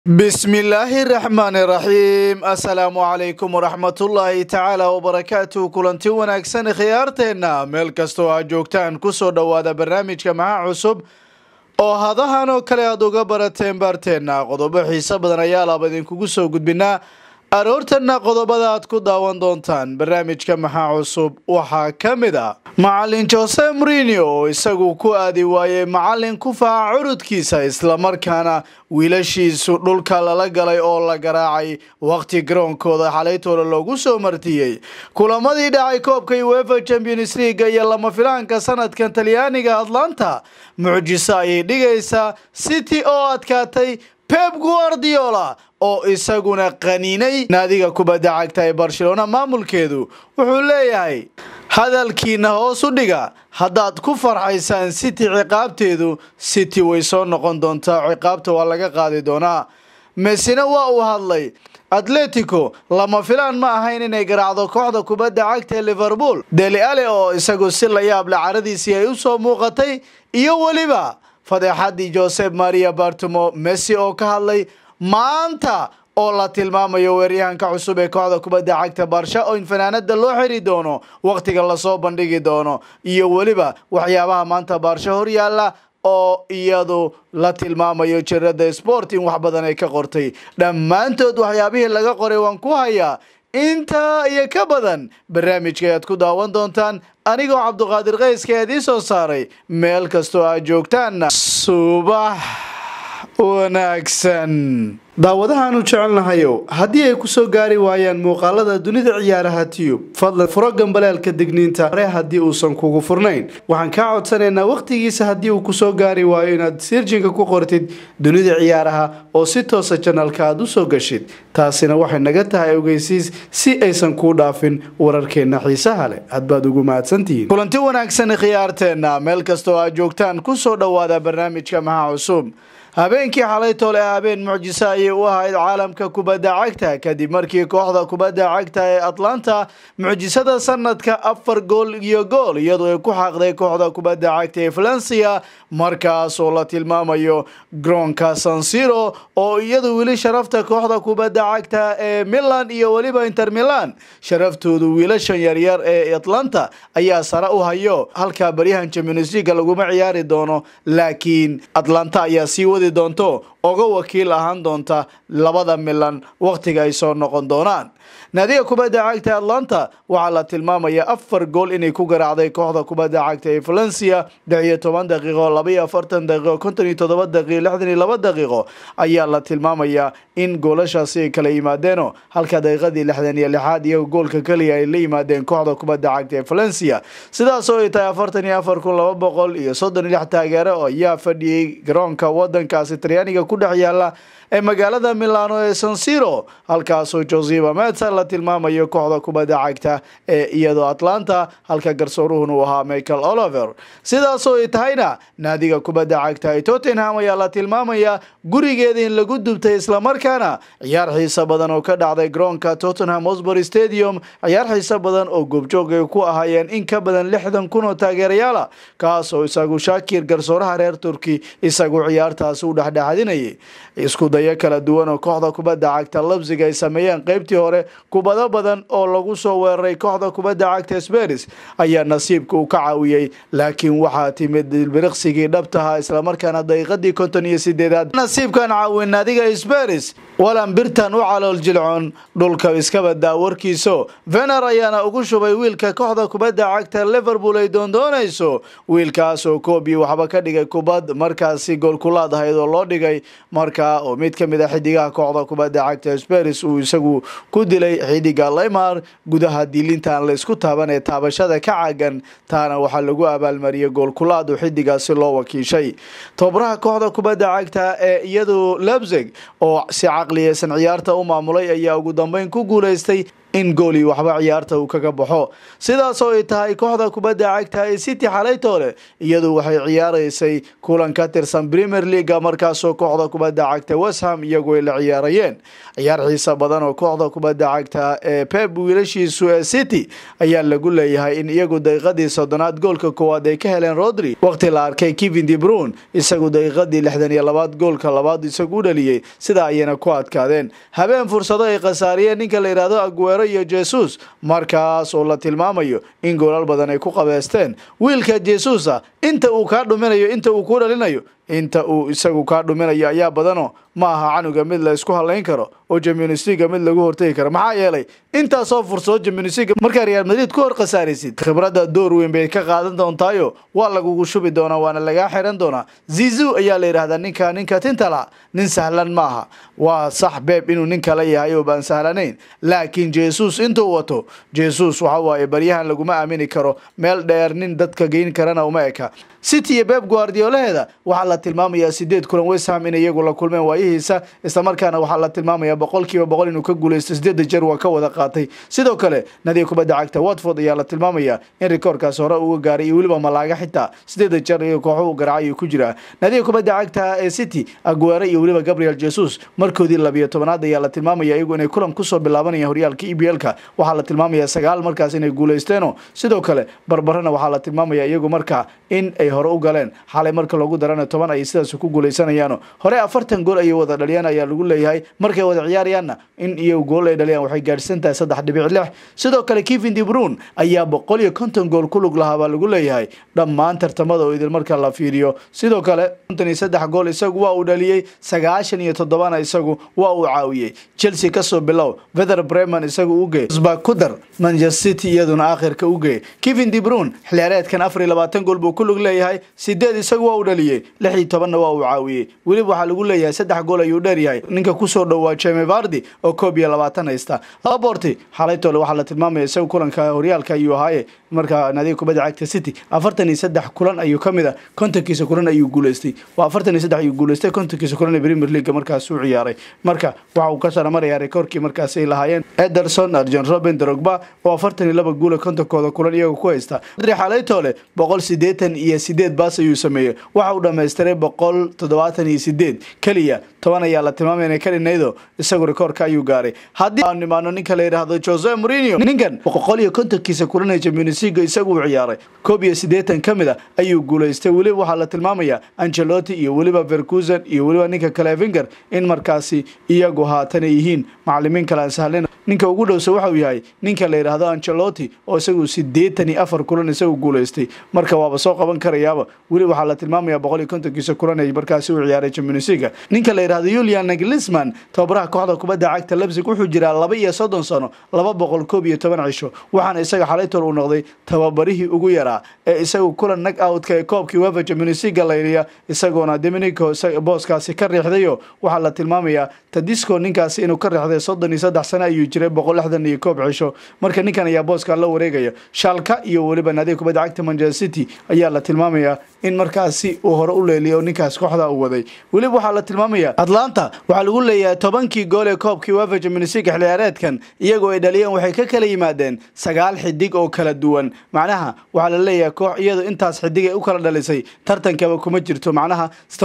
بسم الله الرحمن الرحيم السلام عليكم ورحمة الله تعالى وبركاته كلنتي وناكسن خيارتنا ميل كستو جوجتان كسو دوادا برنامج مع عصب oo hadahan oo kale aad uga barateen barteena qodobo xiiso badan ayaa laabadin kugu soo gudbinaa aroortana qodobada aad ku daawan doontaan barnaamijka maxaa cusub waxa kamid ah macallin Jose Mourinho isagu ku aadi waayay macallin ku faa curudkiisa isla markaana wiilashiisu dhulka la galay oo la garaacay waqti garoonkooda xalaytooda loogu soo martiyay kulamadii dhacay koobka UEFA Champions League iyo lama filaanka sanadkan Talyaaniga Atlanta mucjiso ay dhigaysa City oo adkaatay Pep Guardiola oo isaguna qaniinay naadiga kubadda cagta ee Barcelona maamulkeedu wuxuu leeyahay hadalkiina hoos u dhiga haddaad ku farxaysaan City ciqaabteedu City way soo noqon doontaa ciqaabta waa laga qaadi doonaa Messina waa uu hadlay Atletico lama filaan ma ahayn inay garaacdo kooxda kubadda cagta ee Liverpool Dele Alli oo isagu si la yaab la caradiisii ay u soo muuqatay iyo waliba fadeexadii Josep Maria Bartomeu Messi oo ka hadlay maanta oo la tilmaamayo weeryahanka cusub ee kooxda kubadda cagta Barca oo in fanaanada loo xiri doono waqtiga la soo bandhigi doono iyo waliba waxyaabaha maanta Barca hor yaala oo iyadu la tilmaamayo jirada Sport in wax badan ay ka qortay dhamaantood waxyaabihii laga qoray waan ku hayaa inta iyo ka badan barnaamijka aad ku daawan doontaan anigoo Cabduqaadir Qeyska idin soo saaray meel kasto aad joogtaan subax wanaagsan daawadahan u jecelnahayo haddii ay ku soo gaari waayaan muuqaalada dunida ciyaaraha tube fadlan furo gambaleelka digniinta hore haddii uusan kugu furnayn waxaan ka codsanaynaa waqtigiisa haddii uu ku soo gaari waayo inaad searching ku qortid dunida ciyaaraha oo si toos ah channelka aad u soo gashid taasina waxay naga tahay ogeysiis si aysan ku dhaafin wararkeena xiisaha leh aad baad ugu mahadsantihiin kulanti wanaagsan khiyaarteena meel kasto aad joogtaan ku soo dhawaada barnaamijka maxaa cusub habeenkii xalaytoo leh habeen mucjiso ay u ahayd caalamka kubadda cagta kadib markii kooxda kubadda cagta ee Atlanta mucjisada sanadka 4 gool iyo gool iyadoo ay ku xaqday kooxda kubadda cagta ee Valencia markaas oo la tilmaamayo garoonka San Siro oo iyadu wili sharafta kooxda kubadda cagta ee Milan iyo waliba Inter Milan sharaftoodu wiilashan yaryar ee Atlanta ayaa sare u hayo halka baryahan Champions League lagu ma ciyaari doono laakiin Atlanta ayaa sii wadi doonto oga wakiil ahaan doonta labada Milan waqtiga ay soo noqon doonaan naadiga kubadda cagta Atlanta waxa la tilmaamaya 4 gool inay ku garaacday kooxda kubadda cagta ee Valencia 12 daqiiqo 42 daqiiqo 57 daqiiqo 62 daqiiqo ayaa la tilmaamaya in goolashaasi ay kala yimaadeen halka daqiiqadii 66 iyo goolka kaliya ay la yimaadeen kooxda kubadda cagta ee Valencia sidaas oo ay tahay 44,236 taageero oo ayaa fadhiyay garoonka wadankaasi Talyaaniga ku dhex yaala ee magaalada Milano ee San Siro halkaas oo Joseba Mezza la tilmaamayo kooxda kubadda cagta ee iyadoo Atlanta halka garsooruhuna uu ahaa Michael Oliver sidaas oo ay tahayna naadiga kubadda cagta ee Tottenham ayaa la tilmaamaya gurigeeda in lagu dubtay isla markaana ciyaar xiiso badan oo ka dhacday garoonka Tottenham Hotspur Stadium ciyaar xiiso badan oo goobjoog ay ku ahaayeen in ka badan 60,000 oo taageerayaal kaas oo isagu Shakir garsooraha reer Turki isagu ciyaartaas u dhaxdhaxadinayay isku daya kala duwan oo kooxda kubadda cagta Leipzig ay sameeyeen qaybtii hore kubado badan oo lagu soo weeraray kooxda kubadda cagta Spurs ayaa nasiibka u ka caawiyay laakiin waxa timid bilbiriqsigii dhabtaha isla markaana daqiiqadii 58 nasiibkan caawin naadiga Spurs walan birtan u calool jilcoon dhulka iska badaa warkiiso Werner ayaana ugu shubay wiilka kooxda kubadda cagta Liverpool ay doonayso wiilkaas oo koobi waxba ka dhigay kubad markaasi gool kulaad ahayd oo loo dhigay markaa oo mid ka mid ah xidigaha kooxda kubadda cagta Spurs uu isagu ku dilay xidiga Neymar gudaha dilintan la isku taabanay taabashada ka caagan taana waxa lagu abaalmariyay gool kulaad oo xidigaasi loo wakiishay tobraha kooxda kubadda cagta ee iyadu Leipzig oo si caqliyeysan ciyaarta u maamulay ayaa ugu dambeyn ku guuleystay in gooli waxba ciyaarta uu kaga baxo sidaas oo ay tahay kooxda kubadda cagta ee City xalaytoole iyadu waxay ciyaaraysay kulan ka tirsan Premier League markaasoo kooxda kubadda cagta West Ham iyagu ay la ciyaarayeen ciyaar xiiso badan oo kooxda kubadda cagta ee Pep wiilashiisu ee City ayaa lagu leeyahay in iyagu daqiiqadii 30aad goolka koowaad ay ka heleen Rodri waqti la arkay Kevin De Bruyne isagu daqiiqadii 62aad goolka labaad isagu dhaliyay sida ayna ku adkaadeen habeen fursado ay qasaariyeen ninka la yiraahdo Aguero iyo Jesus markaas oo la tilmaamayo in goolal badan ay ku qabeesteen wiilka Jesus inta uu ka dhuminayo inta uu ku dhalinayo inta uu isagu ka dhuminayo ayaa badano ma aha canuga mid la isku haleyn karo oo Champions League mid lagu hortay karo maxaa yeelay inta soo fursado Champions League marka Real Madrid ku hor qasaarisid khibrada door weyn bay ka qaadan doontaayo waa lagu shubi doona waana laga xiran doona Zizou ayaa la yiraahdaa ninka tintala nin sahlan maaha waa sax Pep inuu nin kale yahay oo baan sahlanayn laakiin Jesus intuu wato Jesus waxa waaye baryahan lagu ma aamini karo meel dheer nin dadka geyn karana uma eka City iyo Pep Guardiola waxa la tilmaamayaa 8 kulan West Ham in iyagu la kulmeen waayihiisa isla markaana waxa la tilmaamayaa 100% inuu ka guuleysto 8 jeer waa ka wada qaatay sidoo kale nadiga kubadda cagta Watford ayaa la tilmaamayaa in rikoorkaas hore uu gaaray waliba malaaga xitaa 8 jeer iyo kooxu garaacay ku jira nadiga kubadda cagta ee City Aguero iyo waliba Gabriel Jesus markoodii 12aad ayaa la tilmaamayaa iyagu inay kulan ku soo bilaabanayaan horyaalka EPL-ka waxa la tilmaamayaa 9 markaas inay guuleysteeno sidoo kale barbarana waxa la tilmaamayaa iyagu marka in ay hore u galeen xalay marka lagu darana 10 ay sidaas ku guuleysanayaan hore 40 gool ay wada dhaliyaan ayaa lagu leeyahay markay wada ciyaarayaan in iyo gool ay dhaliyaan waxay gaarsantahay 3.6 sidoo kale Kevin De Bruyne ayaa 150 gool ku lug lahaa lagu leeyahay dhammaan tartamada oo idil marka la fiiriyo sidoo kale 53 gool isagu waa uu dhaliyay 97 isagu waa uu caawiyay Chelsea ka soo bilow Werder Bremen isagu u geey Kudar Manchester City iyaduna aakhirka u geey Kevin De Bruyne xilciyaareedkan 24 gool buu ku lug leeyahay 8 isagu waa uu dhaliyay 16 waa uu caawiyay waliba waxa lagu leeyahay 3 gool ayuu dheer yahay ninka ku soo dhawaa Jamie Vardy oo 21 haysta Laporte xalaytoole waxa la tilmaamay isagu kulanka horyaalka ayuu ahaayay marka nadiga kubadda cagta City 43 kulan ayuu kamida kontonkiisa kulan ayuu guuleystay waa 43 ayuu guuleystay kontonkiisa kulan ee Premier League markaas uu ciyaaray marka waxa uu ka sharamayaa rikoorkii markaas ay lahaayeen Ederson Arjen Robben Drogba oo 42 gool kontonkooda kulan iyagu ku haysta xalaytoole 188 baas ayuu sameeyay waxa uu dhameystiray 178 kaliya 10 ayaa la tilmaamay inay ka dhinaydo isagu rikoorka ayuu gaaray haddii aan nimaano ninka la yiraahdo Jose Mourinho ninkan 150kiisa kulan ee Champions League isagu u ciyaaray 81 kamida ayuu guuleystay waliba waxa la tilmaamayaa Ancelotti iyo waliba Ferguson iyo waliba ninka kale Wenger in markaasi iyagu haatan yihiin macallimiin kala sahlan ninka ugu dhowso waxa uu yahay ninka la yiraahdo Ancelotti oo isagu 84 kulan isagu guuleystay marka waaba soo qaban karayaaba waliba waxa la tilmaamayaa 150kiisa kulan ee markaasi uu ciyaaray Champions League ninka la yiraahdo Julian Nagelsmann tababaraha kooxda kubadda cagta Leipzig wuxuu jiraa 32 sano 211 cisho waxaana isaga xalaytool uu noqday tababarihii ugu yaraa ee isagu kulan knock out-ka ee koobkii UEFA Champions League la yiriya isagoona Domenico Booskaasi ka riixdayo waxa la tilmaamayaa Tedesco ninkaasi inuu ka riixday 33 sano ayuu jiray 160 cisho marka ninkan ayaa booska la wareegaya Schalke iyo waliba nadiga kubadda cagta Manchester City ayaa la tilmaamayaa in markaasi uu hore u leeliyo ninkaas kooxda uu waday waliba waxa la tilmaamayaa Atlanta waxa lagu leeyahay 10kii gool ee koobkii UEFA Champions League xilciyaareedkan iyagoo ay dhaliyeen waxay ka kala yimaadeen 9 xidig oo kala duwan macnaha waxa la leeyahay koox iyadu intaas xidig ay u kala dhalisay tartankaba kuma jirto macnaha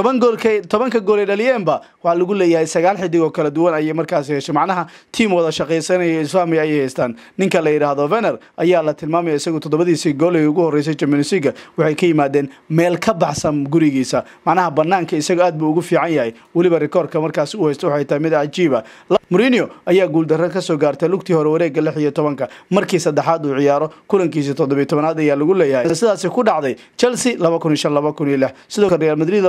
10 gool ay dhaliyeenba waxa lagu leeyahay 9 xidig oo kala duwan ay markaas yeeshay macnaha team wada shaqeysanaya isfahamay ay haystaan ninka la yiraahdo Werner ayaa la tilmaamay isagu 7diisii gool ee ugu horeysay Champions League waxay ka yimaadeen meel ka baxsan gurigiisa macnaha banaanka isagu aad buu ugu fiican yahay waliba rikoorka markaas uu haysto waxay tahay mid cajiib ah Mourinho ayaa guul darro ka soo gaartay lugtii hore wareegga 16 markii saddexaad uu ciyaaro kulankiisa 17aad ayaa lagu leeyahay sidaas ku dhacday Chelsea 2005-2006 sidoo kale Real Madrid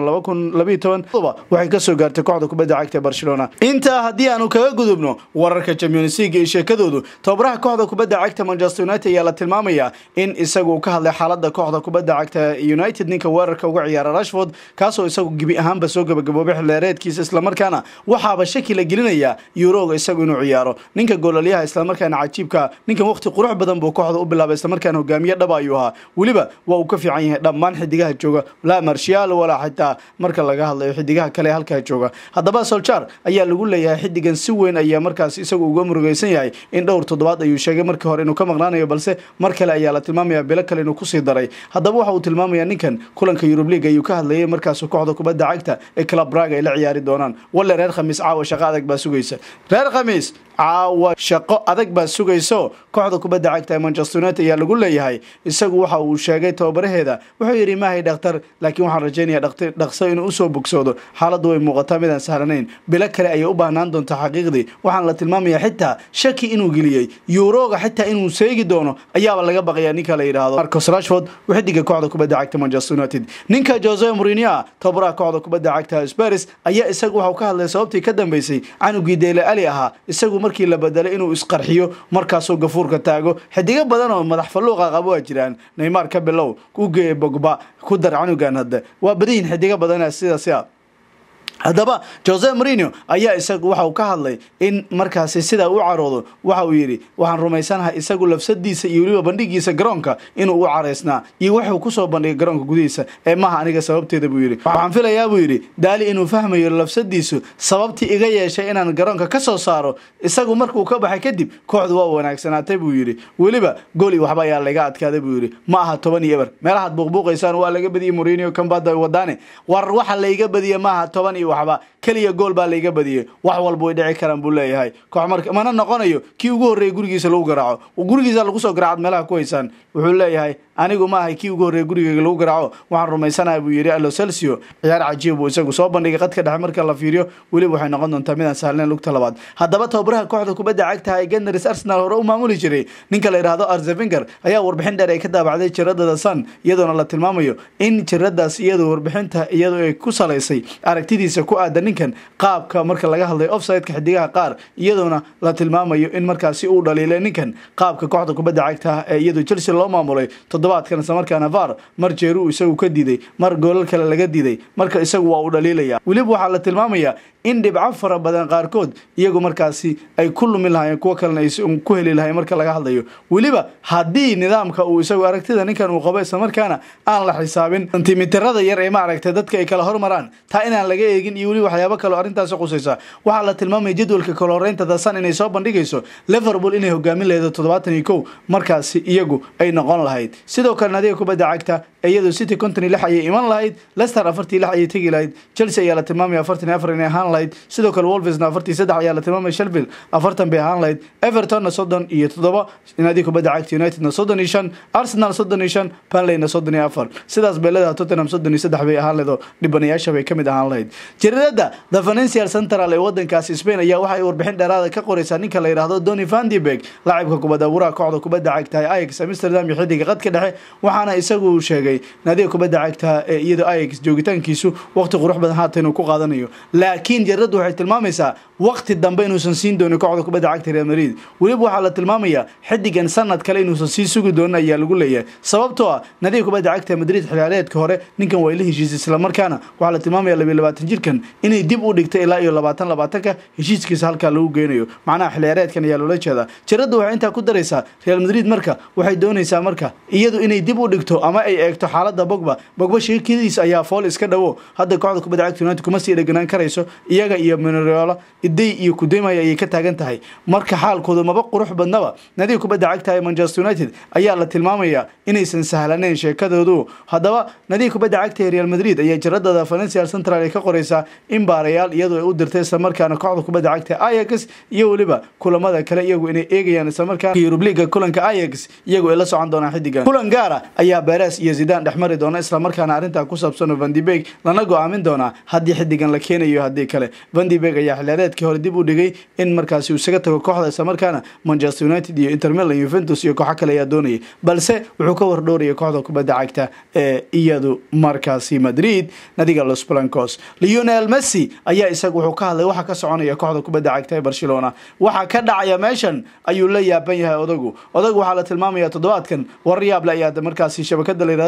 2011-2012 waxay ka soo gaartay kooxda kubadda cagta Barcelona inta haddii aanu kaga gudubno wararka Champions League ee sheekadoodu tababaraha kooxda kubadda cagta Manchester United ayaa la tilmaamayaa in isagu ka hadlay xaaladda kooxda kubadda cagta United ninka weerarka uga ciyaara Rashford kaasoo isagu gibi ahaanba soo gabagaboobay xilciyaareedkiisa isla markaana waxaaba shaki la gelinaya rajaynayaa Euroga isagu inuu ciyaaro ninka goolaliyaha isla markaana cajiibka ninkan waqti qurux badan buu kooxda u bilaabay isla markaana hogaamiye dhab ayuu ahaa waliba waa uu ka fiican yahay dhammaan xidigaha jooga la Martial wala xitaa marka laga hadlayo xidigaha kale halka jooga haddaba Solskjaer ayaa lagu leeyahay xidigan si weyn ayaa markaas isagu uga murugaysan yahay in dhowr toddobaad ayuu sheegay markii hore inuu ka maqnaanayo balse mar kale ayaa la tilmaamayaa bilo kale inuu ku sii daray haddaba waxa uu tilmaamayaa ninkan kulanka Europe League ayuu ka hadlayay markaas kooxda kubadda cagta ee Club Brugge ay la ciyaari doonaan wala reer Khamiis caawa shaqo adag baa sugaysa reer Khamiis caawa shaqo adag baa sugayso kooxda kubadda cagta ee Manchester United ayaa lagu leeyahay isagu waxa uu sheegay tababaraheeda wuxuu yiri maahay dhakhtar laakiin waxaan rajaynayaa dhaqso inuu soo bogsoodo xaaladdu way muuqataa midaan sahlanayn bilo kale ay u baahnaan doonto xaqiiqdii waxaan la tilmaamayaa xitaa shaki inuu geliyay Euroga xitaa inuu seegi doono ayaaba laga baqayaa ninka la yiraahdo Marcus Rashford wixdiga kooxda kubadda cagta Manchester United ninka Jose Mourinho tababaraha kooxda kubadda cagta Spurs ayaa isagu waxa uu ka hadlay sababtii ka dambeysay canugii Dele Alli ahaa isagu markii la bedelay inuu isqarxiyo markaas oo gafuurka taago xidiga badan oo madax falluuqa qabo jiraan Neymar ka bilow ku geey Pogba ku dar canugan hadda waa badin xidiga badan sidaas haddaba Jose Mourinho ayaa isagu waxa uu ka hadlay in markaas sida uu caroodo waxa uu yiri waxaan rumaysanahay isagu lafsadiisa iyo waliba bandhigiisa garoonka inuu u careysnaa iyo wuxuu ku soo bandhigay garoonka gudihiisa ee maaha aniga sababteeda buu yiri waxaan filayaa buu yiri daali inuu fahmayo lafsadiisu sababtii iga yeeshay inaan garoonka ka soo saaro isagu markuu ka baxay kadib kooxdu waa wanaagsanaatay buu yiri waliba gooli waxba ayaa laga adkaaday buu yiri ma aha 10 eber meelaha buuqbuuqaysaan waa laga badiyay Mourinho kan baad wadaane war waxa la iga badiyay maaha 10 waxba kaliya gool baa la iga badiyay wax walba way dhici karaan buu leeyahay koox marka mana noqonayo kii ugu horeeyay gurigiisa lagu garaaco gurigiisa lagu soo garaacad meelaha ku haysan wuxuu leeyahay anigu ma ahay kii ugu horeeyay gurigayga lagu garaaco waxaan rumaysanahay buu yiri Lo Celso ciyaar cajiib uu isagu soo bandhigay qadka dhexe marka la fiiriyo waliba waxay noqon doontaa midaan sahlan lugta labaad haddaba tababaraha kooxda kubadda cagta ee Gunners Arsenal hore u maamuli jiray ninka la yiraahdo Arsene Wenger ayaa warbixin dheer ay ka daabacday jiradada Sun iyadoo la tilmaamayo in jiradaas iyadoo warbixinta iyadoo ay ku saleysay aragtidiisa ku aadan ninkan qaabka marka laga hadlay offside-ka xidigaha qaar iyadoona la tilmaamayo in markaasi uu dhaliilay ninkan qaabka kooxda kubadda cagta ee iyadoo Chelsea loo maamulay toddobaadkan samarkaana VAR mar jeeru isagu ka diiday mar goolal kale laga diiday marka isagu waa uu dhaliilaya waliba waxa la tilmaamayaa in dhibco fara badan qaarkood iyagu markaasi ay ku lumi lahaayeen kuwa kalena ay ku heli lahaayeen marka laga hadlayo waliba hadii nidaamka uu isagu aragtida ninkan uu qabay samarkaana aan la xisaabin sentimeterada yar ee ma aragtay dadka ay kala hormaraan taa inaan laga eegin iyo waliba waxyaabo kale arintaas qusaysa waxa la tilmaamay jadwalka kala horeynta dasan inay soo bandhigayso Liverpool inay hogaamin leedo 71 markaasi iyagu ay noqon lahayd sidoo kale nadiga kubadda cagta iyadoo City Continental lix ay iman lahayd Leicester 46 ay tagi lahayd Chelsea ayaa la tilmaamay 44 inay ahaan lahayd sidoo kale Wolves 43 ayaa la tilmaamay Sheffield 40 bay ahaan lahayd Everton 37 nadiga kubadda cagta United 35 Arsenal 35 Burnley 34 sidaas beelada Tottenham 33 bay ahaan leedo dhibanayaasha bay kamid ahaan lahayd jiradada The Financial Central ee wadankaas Spain ayaa waxa ay warbixin dheeraad ka qoraysaa ninka la yiraahdo Donny van de Beek laacibka kubadda waraha kooxda kubadda cagta ee Ajax Amsterdam iyo xidiga qadka dhexe waxaana isagu sheegay nadiga kubadda cagta ee iyadoo Ajax joogitaankiisu waqti qurux badan haatan uu ku qaadanayo laakiin jiradu waxay tilmaamaysaa waqti dambe inuusan siin doonin kooxda kubadda cagta Real Madrid waliba waxa la tilmaamayaa xidigan sanad kale inuusan sii sugi doonin ayaa lagu leeyahay sababtoo ah nadiga kubadda cagta Madrid xilaareedka hore ninkan way la heshiisay isla markaana waxa la tilmaamayaa 22 jirkan inay dib u dhigtay ilaa iyo 20 heshiiskiisa halka lagu geynayo macnaha xilaareedkan ayaa loola jeedaa jiradu waxay inta ku daraysaa Real Madrid marka waxay doonaysaa marka iyadu inay dib u dhigto ama ay eegto xaaladda Pogba sheekadiisa ayaa fool iska dhawo hadda kooxda kubadda cagta United kuma sii dhaganaan karayso iyaga iyo Minerola idey iyo Kudemaya ay ka taagan tahay marka xaalkoodu maba qurux badnaba nadiga kubadda cagta ee Manchester United ayaa la tilmaamayaa inaysan sahlaneyn sheekadoodu haddaba nadiga kubadda cagta ee Real Madrid ayaa jiradada Financial Central ay ka qoraysaa in baarayaal iyadoo ay u dirtay isla markaana kooxda kubadda cagta Ajax iyo waliba kulamada kale iyagu inay eegayaan isla markaana Europe League kulanka Ajax iyagu ay la socon doonaan xidigan kulan gaara ayaa Perez iyo Zidane dhexmari doona isla markaana arinta ku saabsan Van de Beek lana go'aamin doona hadii xidigan la keenayo hadii kale Van de Beek ayaa xilaareedkii hore dib u dhigay in markaasi uu isaga tago kooxda isla markaana Manchester United iyo Inter Milan Juventus iyo kooxo kale ayaa doonayay balse wuxuu ka wardhooriyay kooxda kubadda cagta ee iyadu markaasi Madrid nadiga Los Blancos Lionel Messi ayaa isagu wuxuu ka hadlay waxa ka soconaya kooxda kubadda cagta ee Barcelona waxa ka dhacaya meeshan ayuu la yaaban yahay odagu waxa la tilmaamayaa toddobaadkan waryaab la ayaa markaasi shabakada la yiraahdo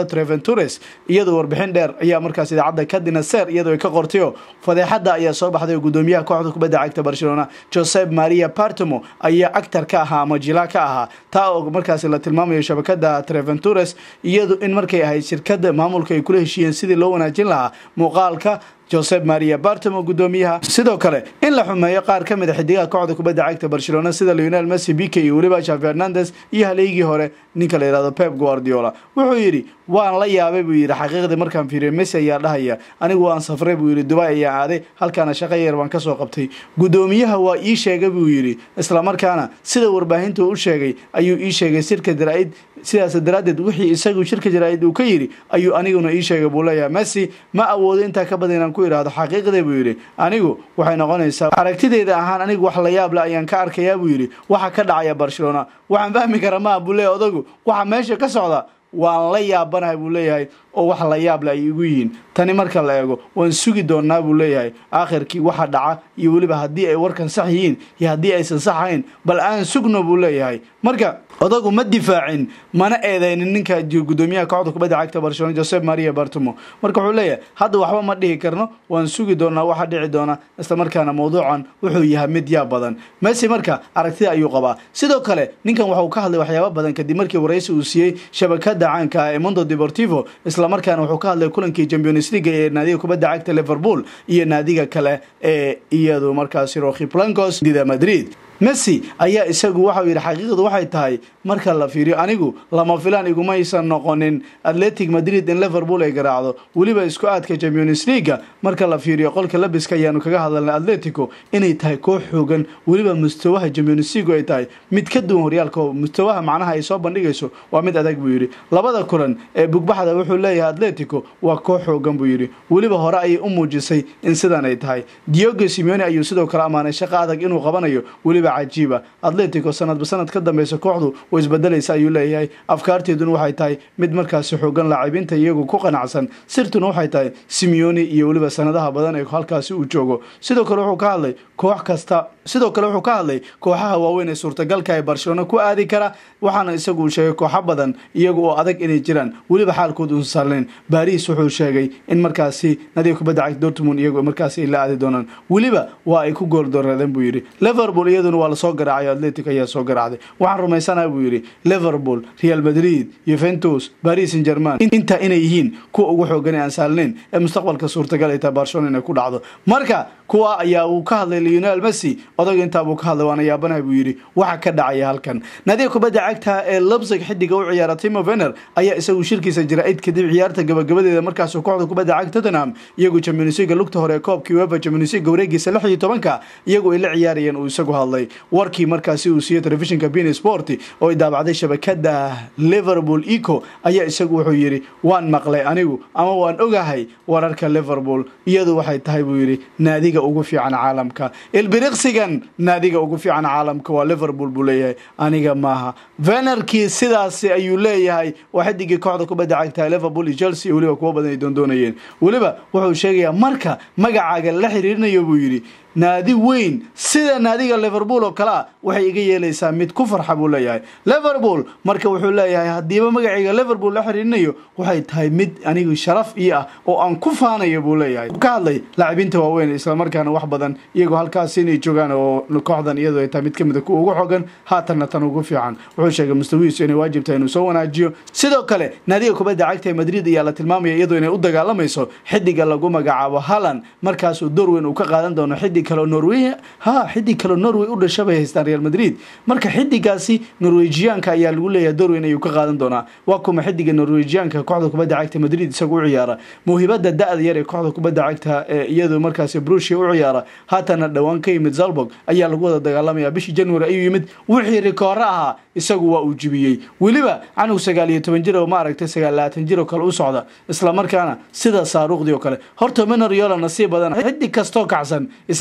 Treven Torres iyadoo warbixin dheer ayaa markaas idaacada Cadena Ser iyadoo ay ka qortayo fadeexada ayaa soo baxday gudoomiyaha kooxda kubadda cagta Barcelona Josep Maria Bartomeu ayaa actor ka ahaa ama jilaa ka ahaa taa oo markaas la tilmaamayo shabakada Treven Torres iyadoo in markay ahayd shirkadda maamulka ay kula heshiiyeen sidii loo wanaajin lahaa muuqaalka Josep Maria Bartomeu gudoomiyaha sidoo kale in la xumeeyo qaar ka mid ah xidigaha kooxda kubadda cagta Barcelona sida Lionel Messi, Pique iyo waliba Xavi Hernandez iyo haleegii hore ninka la yiraahdo Pep Guardiola wuxuu yiri waan la yaabay buu yiri xaqiiqdii markaan fiiriyay Messi ayaa dhahaya anigu waan safray buu yiri Dubai ayaa aaday halkaana shaqo yar waan ka soo qabtay gudoomiyaha waa ii sheegay buu yiri isla markaana sida warbaahinta uu sheegay ayuu ii sheegay shirka daraa'id sidaas daraadeed wixii isagu shirka jaraa'id uu ka yiri ayuu aniguna ii sheegay buu leeyahay Messi ma awoodo inta ka badan inaan ku iraado xaqiiqdii buu yiri anigu waxay noqonaysaa aragtideeda ahaan anigu wax la yaab la ayaan ka arkayaa buu yiri waxa ka dhacaya Barcelona waxaan fahmi karaa ma buu leeyahay odagu waxa meesha ka socda waan la yaabanahay buu leeyahay oo wax la yaab la igu yiin tani marka la eego waan sugi doonaa buu leeyahay aakhirkii waxa dhaca iyo waliba hadii ay warkan sax yihiin iyo hadii aysan sax ahayn bal aan sugno buu leeyahay marka odagu ma difaacin mana eedeynin ninka gudoomiyaha kooxda kubadda cagta Barcelona Josep Maria Bartomeu marka wuxuu leeyahay hadda waxba ma dhihi karno waan sugi doonaa waxa dhici doona isla markaana mowduucan wuxuu yahay mid yaab badan Messi marka aragtida ayuu qabaa sidoo kale ninkan waxa ka hadlay waxyaabo badan kadib markii wareysi uu siiyay shabakada caanka ah ee Mundo Deportivo isla markaana wuxuu ka hadlay kulankii Champions League ee naadiga kubadda cagta Liverpool iyo naadiga kale ee iyadu markaas Roji Blancos dida Madrid Messi ayaa isagu waxa uu yiri xaqiiqadu waxay tahay marka la fiiriyo anigu lama filaan iguma aysan noqonin Athletic Madrid in Liverpool ay garaacdo waliba isku aadka Champions League marka la fiiriyo qolka labiska ayaanu kaga hadalnay Atletico inay tahay koox xoogan waliba mustawaha Champions League ay tahay mid ka duwan horyaalka mustawaha macnaha ay soo bandhigayso waa mid adag buu yiri labada kulan ee bugbaxda wuxuu leeyahay Atletico waa koox xoogan buu yiri waliba hore ay u muujisay in sidan ay tahay Diego Simeone ayuu sidoo kale amaanay shaqo adag inuu qabanayo waliba cajiiba Atletico sanad ka dambaysa kooxdu way isbedelaysaa ayuu leeyahay afkaarteeduna waxay tahay mid markaas xoogan laacibiinta iyagu ku qanacsan sirtuna waxay tahay Simeone iyo waliba sanadaha badan ee halkaas uu joogo sidoo kale wuxuu ka hadlay koox kasta sidoo kale wuxuu ka hadlay kooxaha waaweyn ee suurtagalka ay Barcelona ku aadi kara waxaana isagu sheegay kooxo badan iyagu oo adag inay jiraan waliba xaalkoodu u saarleen Paris wuxuu sheegay in markaasi nadiga kubadda cagta Dortmund iyagu markaasi la aadi doonaan waliba waa ay ku gool dooradeen buu yiri Liverpool iyaduna waa la soo garaacay Atletico ayaa soo garaacday waxaan rumaysanahay buu yiri Liverpool Real Madrid Juventus Paris Saint-Germain inta inay yihiin kuwa ugu xoogan ee aan saalneyn ee mustaqbalka suurtagal ay tahay Barcelona inay ku dhacdo marka kuwa ayaa uu ka hadlay Lionel Messi odaga inta uu ka hadlay waana yaabanahay buu yiri waxa ka dhacaya halkan nadiga kubadda cagta ee Leipzig xidiga u ciyaara Timo Werner ayaa isagu shirkiisa jiraa'id kadib ciyaarta gabagabadeeda markaas uu kooxda kubadda cagta Tottenham iyagu Champions League lugta hore koobkii UEFA Champions League wareegiisa 16 iyagu ay la ciyaarayeen uu isagu hadlay warkii markaasi uu siiyay telefishinka BeIN Sport oo ay daabacday shabakada Liverpool Echo ayaa isagu wuxuu yiri waan maqlay anigu ama waan ogahay wararka Liverpool iyadu waxay tahay buu yiri naadiga ugu fiican caalamka ilbiriqsigan naadiga ugu fiican caalamka waa Liverpool buu leeyahay aniga maaha Wernerkii sidaas ayuu leeyahay waxidigii kooxda kubadda cagta Liverpool iyo Chelsea waliba kuwa badan ay doonayeen waliba wuxuu sheegayaa marka magacaaga la xiriirinayo buu yiri naadi weyn sida naadiga Liverpool oo kala waxay iga yeelaysaa mid ku farxa buu leeyahay Liverpool marka wuxuu leeyahay hadiiba magaciga Liverpool la xiriirinayo waxay tahay mid anigu sharaf ii ah oo aan ku faanayo buu leeyahay ka hadlay laacibiinta waaweyn isla markaana wax badan iyagu halkaas inay joogaan oo kooxdan iyadoo ay tahay mid kamid ah kuwa ugu xogan haatan tan ugu fiican wuxuu sheegay mustawiisu inay waajib tahay inuu soo wanaajiyo sidoo kale naadiga kubadda cagta Madrid ayaa la tilmaamaya iyadoo inay u dagaalamayso xidiga lagu magacaabo Haaland markaas uu door weyn u ka qaadan doono xidig kale Norway xidig kale Norway u dhashay haystaan Real Madrid marka xidigaasi Norwegianka ayaa lagu leeyahay door weyn ayuu ka qaadan doonaa waa kuma xidiga Norwegianka kooxda kubadda cagta Madrid isagu u ciyaara muhiibada da'da yar ee kooxda kubadda cagta iyadoo markaas Borussia u ciyaara haatan dhawaan ka yimid Salzburg ayaa lagu wada dagaalamaya bishii January ayuu yimid wixii rikoor ah isagu waa uu jibiyay waliba anu 19 jir oo ma aragtay 29 jir oo kale u socda isla markaana sida saaruqdi oo kale horta Manuel nasiib badan xidig kasto kacsan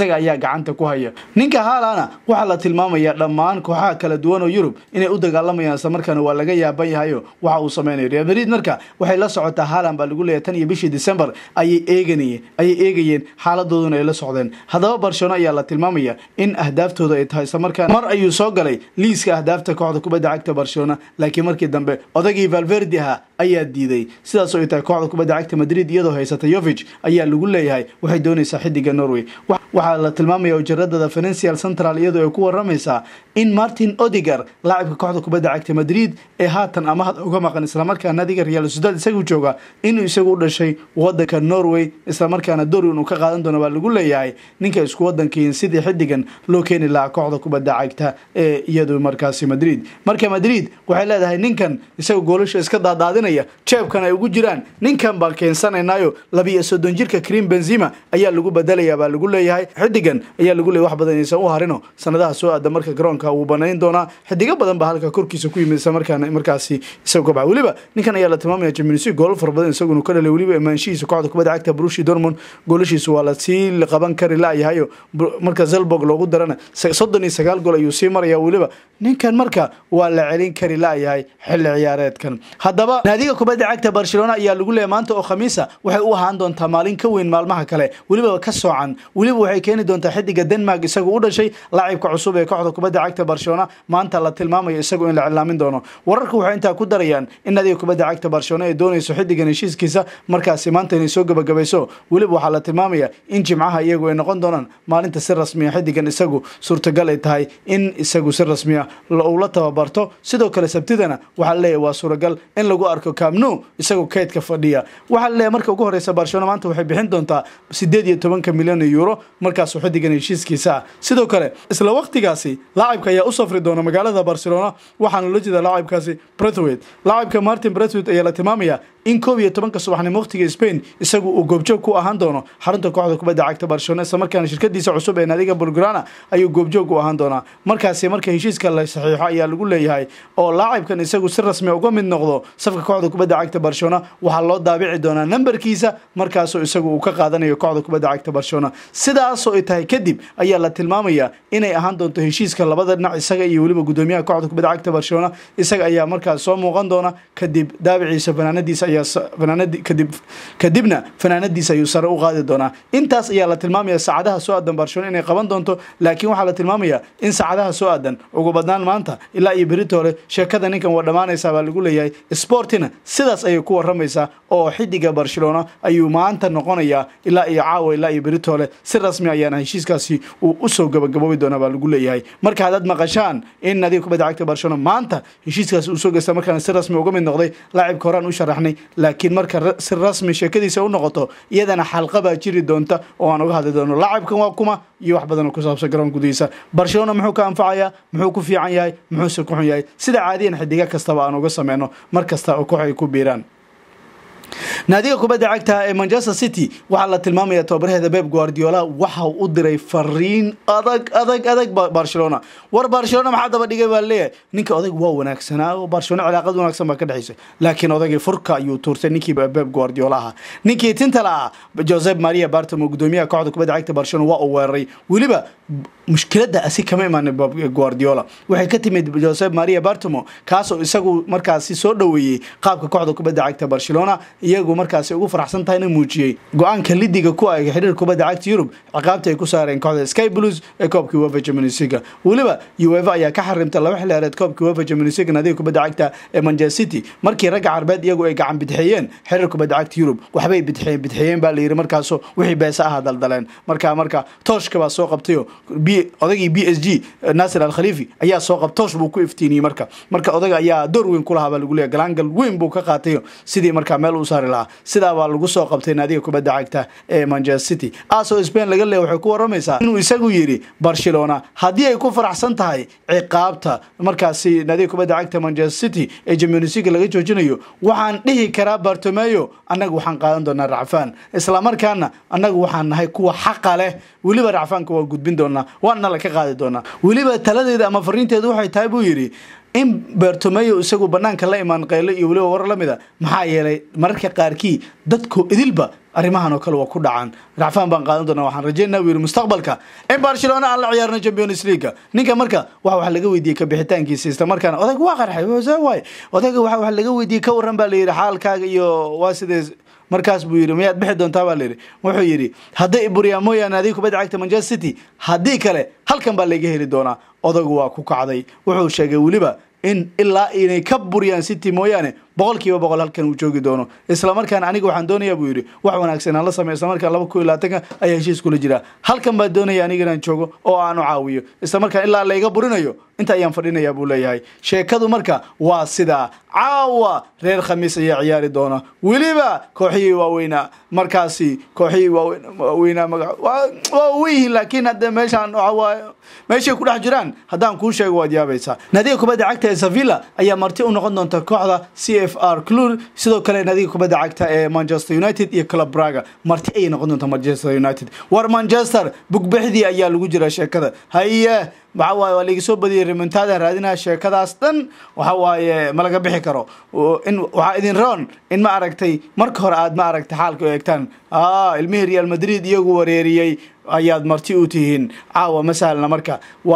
isaga ayaa gacanta ku haya. ninka Haaland waxa la tilmaamaya dhammaan kooxaha kala duwan oo Yurub inay u dagaalamayaan isla markaana waa laga yaaban yahay waxa uu sameeyay Real Madrid marka waxay la socotaa Haaland baa lagu leeyahay tan iyo bishii December ayay eegayeen xaaladooduna ay la socdeen. haddaba Barcelona ayaa la tilmaamaya in ahdaftooda ay tahay isla markaana mar ayuu soo galay liiska ahdaafta kooxda kubadda cagta Barcelona laakiin markii dambe odagii Valverde ayaa diiday sidaas oo ay tahay kooxda kubadda cagta Madrid iyadoo haysata Jovic ayaa lagu leeyahay waxay doonaysaa xidiga Norway. waxaa la tilmaamaya jaradada Financial Central iyadoo ay ku waramaysaa in Martin Odegaard laacibka kooxda kubadda cagta Madrid ee haatan amaahda uga maqan isla markaana nadiga Real Sociedad isagu jooga inuu isagu u dhashay wadanka Norway isla markaana door uu ka qaadan doono baa lagu leeyahay ninka isku wadankiin sidii xidigan loo keeni lahaa kooxda kubadda cagta ee iyadoo markaasi Madrid waxay leedahay ninkan isagu goolasho iska daadaadinaya jeebkan ay ugu jiraan ninkan baa keensanaynayo 32 jirka Karim Benzema ayaa lagu badalayaa baa lagu leeyahay xidigan ayaa lagu leeyahay wax badan inaysan u harino sanadaha soo aada marka garoonka uu banayn doona xidiga badan baa halka korkiisa ku yimid markaasi isagu gobaa waliba ninkan ayaa la tilmaamaya Champions League gool far badan isagu ka dhalay waliba maanshiisa kooxda kubadda cagta Borussia Dortmund goolashiisu waa la sii qaban kari laayahay marka Zalborg loogu darana 39 gool ayuu sii maraya waliba ninkan marka waa la celin kari laayahay xilli ciyaareedkan. haddaba naadiga kubadda cagta Barcelona ayaa lagu leeyahay maanta oo Khamiisa waxay u ahaan doontaa maalin ka weyn maalmaha kale waliba ka soocan waliba waxay keeni doontaa xidiga Denmark isagu u dhashay laacibka cusub ee kooxda kubadda cagta Barcelona maanta la tilmaamayo isagu in la cilaamin doono. wararku waxay inta ku darayaan in naadiga kubadda cagta Barcelona ay doonayso xidigan heshiiskiisa markaasi maanta inay soo gabagabayso waliba waxa la tilmaamaya in jimcaha iyagu ay noqon doonaan maalinta si rasmi ah xidigan isagu suurtagal ay tahay in isagu si rasmi ah la tababarto sidoo kale sabtidana waxa la leeyahay waa suuragal in lagu arko Camp Nou isagu kaydka fadhiya. waxa la leeyahay marka ugu horeysa Barcelona maanta waxay bixin doontaa 18 milyan euro markaas oo xidigan heshiiskiisa sidoo kale isla waqtigaasi laacibka ayaa u safri doona magaalada Barcelona waxaana la jeedaa laacibkaasi Braithwaite laacibka Martin Braithwaite ayaa la tilmaamaya in 12 subaxnimo waqtiga Spain isagu uu goobjoog ku ahaan doono xarunta kooxda kubadda cagta Barcelona isla markaana shirkadiisa cusub ee naadiga Blaugrana ayuu goobjoog u ahaan doona markaasi marka heshiiska la saxiixo ayaa lagu leeyahay oo laacibkan isagu si rasmi uga mid noqdo safka kooxda kubadda cagta Barcelona waxa loo daabici doonaa nambarkiisa markaas oo isagu uu ka qaadanayo kooxda kubadda cagta Barcelona sidaas oo ay tahay kadib ayaa la tilmaamaya inay ahaan doonto heshiiska labada dhinac isaga iyo waliba gudoomiyaha kooxda kubadda cagta Barcelona isaga ayaa markaas soo muuqan doona kadib daabiciisa fanaanadiisa ayaa kadibna fanaanadiisa ayuu sare u qaadi doonaa. intaas ayaa la tilmaamaya saacadaha soo aadan Barcelona inay qaban doonto laakiin waxa la tilmaamaya in saacadaha soo aadan ugu badnaan maanta ilaa iyo Britole sheekada ninkan waa dhamaanaysa baa lagu leeyahay Sportina sidaas ay ku waramaysaa oo xidiga Barcelona ayuu maanta noqonaya ilaa iyo caawa ilaa iyo Britole si rasmi ayana heshiiskaasi uu u soo gabagaboobi doona baa lagu leeyahay. marka hadad maqashaan in naadiga kubadda cagta Barcelona maanta heshiiskaasi uu soo geysta markaan si rasmi uga mid noqday laacibka horaan u sharaxnay laakiin marka si rasmi sheekadiisa u noqoto iyadana xalqa baa jiri doonta oo aan uga hadli doono laacibkan waa kuma iyo wax badan oo ku saabsan garoon gudihiisa. Barcelona muxuu ka anfacayaa muxuu ku fiican yahay muxuu ku xun yahay sida caadiyan xidiga kastaba aan uga sameeyno markasta oo koox ay ku biiraan. naadiga kubadda cagta ee Manchester City waxa la tilmaamaya tababarheeda Pep Guardiola waxa uu u diray fariin adag Barcelona Barcelona maxaa daba dhigay baa leeyahay ninka odag waa wanaagsanaa oo Barcelona cilaaqad wanaagsan baa ka dhaxaysay laakiin odagii furka ayuu tuurtay ninkii Pep Guardiola ninkii tintala Josep Maria Bartomeu gudoomiyaha kooxda kubadda cagta Barcelona waa uu weeraray waliba mushkiladda asi kama imaan Pep Guardiola waxay ka timid Josep Maria Bartomeu kaas oo isagu markaasi soo dhaweeyay qaabka kooxda kubadda cagta Barcelona iyagu markaasi ugu faraxsan tahay inuu muujiyay go'aanka lidiga ku ay xiriir kubadda cagta Yurub ciqaabta ay ku saareen kooxda Sky Blues ee koobka UEFA Champions League waliba UEFA ayaa ka xarimtay laba xilaareed koobka UEFA Champions League naadiga kubadda cagta ee Manchester City markii ragga Carbeed iyagu ay gacan bidixiyeen xiriir kubadda cagta Yurub waxbay bidixiyeen baa la yiri markaas wixii beesa ah daldaleen marka tooshka baa soo qabtay odagii PSG Nasser Al Khalifi ayaa soo qabtay toosh buu ku iftiiniyay marka odaga ayaa door weyn ku lahaa baa lagu leeyahay galangal weyn buu ka qaatay sidii marka meel u saari lahaa sida waa lagu soo qabtay naadiga kubadda cagta ee Manchester City aso Spain laga leeyahay waxay ku waramaysaa inuu isagu yiri Barcelona hadii ay ku faraxsan tahay ciqaabta markaasi naadiga kubadda cagta Manchester City ee Champions League laga joojinayo waxaan dhihi karaa Bartomeu anagu waxaan qaadan doonaa racfaan isla markaana anagu waxaan nahay kuwa xaq leh waliba racfaanka waa gudbin doonaa waana la ka qaadi doonaa waliba taladeeda ama fariinteedu waxay tahay buu yiri in Bartomeu isagu banaanka la imaan qaylo iyo waliba war lamida maxaa yeelay mararka qaarkii dadku idilba arrimahan oo kale waa ku dhacaan rafaan baan qaadan doonaa waxaan rajaynayaa wiil mustaqbalka in Barcelona aan la ciyaarno Champions League ninka marka waxa laga weydiiyay ka bixitaankiisa isla markaana odag waa qarxay way odaga waxa laga weydiiyay ka waran baa la yiri xaalkaaga iyo waa sidee markaas buu yiri miyaad bixi doontaa baa la yiri wuxuu yiri haddii Ibrahim Moyane adiga kubadda cagta Manchester City haddii kale halkan baa laga heli doonaa odagu waa ku kacday wuxuu sheegay waliba in ilaa inay ka buriyaan City Moyane boqolkiiba boqol halkan uu joogi doono isla markaan aniga waxaan doonayaa buu yiri wax wanaagsan aan la sameeyo isla markaan 2020 ay heshiis kula jira halkan baa doonaya aniga inaan joogo oo aan u caawiyo isla markaan ilaa la iga burinayo inta ayaan fadhinayaa buu leeyahay sheekadu marka waa sida caawa reer khamiis ayaa ciyaari doona waliba kooxihii waaweynaa markaasi kooxihii waaweynaa waa weyn laakiin hadda meeshaan meesha ku dhex jiraan haddaan kuu sheego waad yaabaysaa nadiga kubadda cagta ee Sevilla ayaa marti u noqon doonta kooxda CFR Cluj sidoo kale nadiga kubadda cagta ee Manchester United iyo Club Braga marti ay noqon doonta Manchester United war Manchester bugbixdii ayaa lagu jira sheekada haye waa laga soo badiyay remontada raadinaa sheekadaas dhan waxa ma laga bixi karo in waxa idin roon in ma aragtay marka hore aad ma aragtay xaalka oo eegtaan ilmihi Real Madrid iyagu wareeriyay ayaad marti u tihiin caawa masalna marka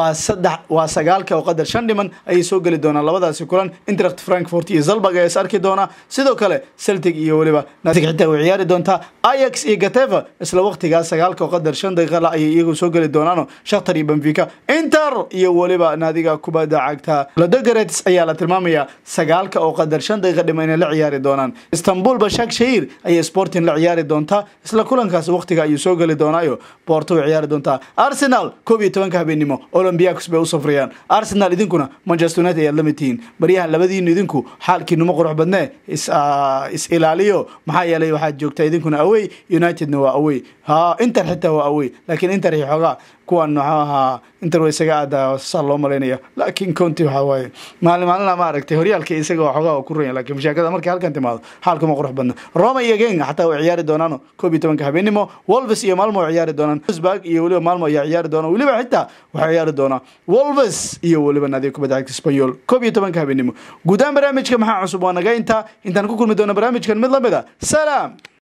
waa sagaalka oo qadar 5 dhiman ay soo gali doonaan labadaasi kulan Eintracht Frankfurt iyo Salzburg ay arki doona sidoo kale Celtic iyo waliba Nadiga xitaa u ciyaari doonta Ajax iyo Getafe isla waqtigaas sagaalka oo qadar 5 daqiiqo ay iyagu soo gali doonaan Shakhtar iyo Benfica Inter iyo waliba nadiga kubadda cagta Ludogorets ayaa la tilmaamaya sagaalka oo qadar 5 daqiiqo dhiman la ciyaari doonaan Istanbul Başakşehir ay Sporting la ciyaari doonta isla kulankaas waqtiga ay soo gali doonaayo Porto ciyaari doonta Arsenal 12 habeenimo Olympiacos bay u safrayaan Arsenal idinkuna Manchester United ayaa la mitiin bariyahan labadiina idinku xaalkiinu ma qurux badnaa is ilaaliyo maxaa yeelay waxa joogta idinkuna away Unitedna waa away Inter xitaa waa away laakiin Inter ay xogaa kuwan noocaha Inter way isaga aada sal loo maleynaya laakiin Conte waxa waaye maalin ma aragtay horyaalka isaga xogaa ku run laakiin mushakada markay halkan timaado xaalku ma qurux badnaa Roma iyo Genk xataa way ciyaari doonaan 12 habeenimo Wolves iyo Malmo ciyaari doonaan Wolfsburg iyo waliba Malmo ayaa ciyaari doona waliba xitaa waxa ciyaari doona Wolves iyo waliba nadiga kubadda cagta Espanyol 12 habeenimo guudaan barnaamijka maxaa cusub waa naga intaan ku kulmi doona barnaamijkan mid lamida salaam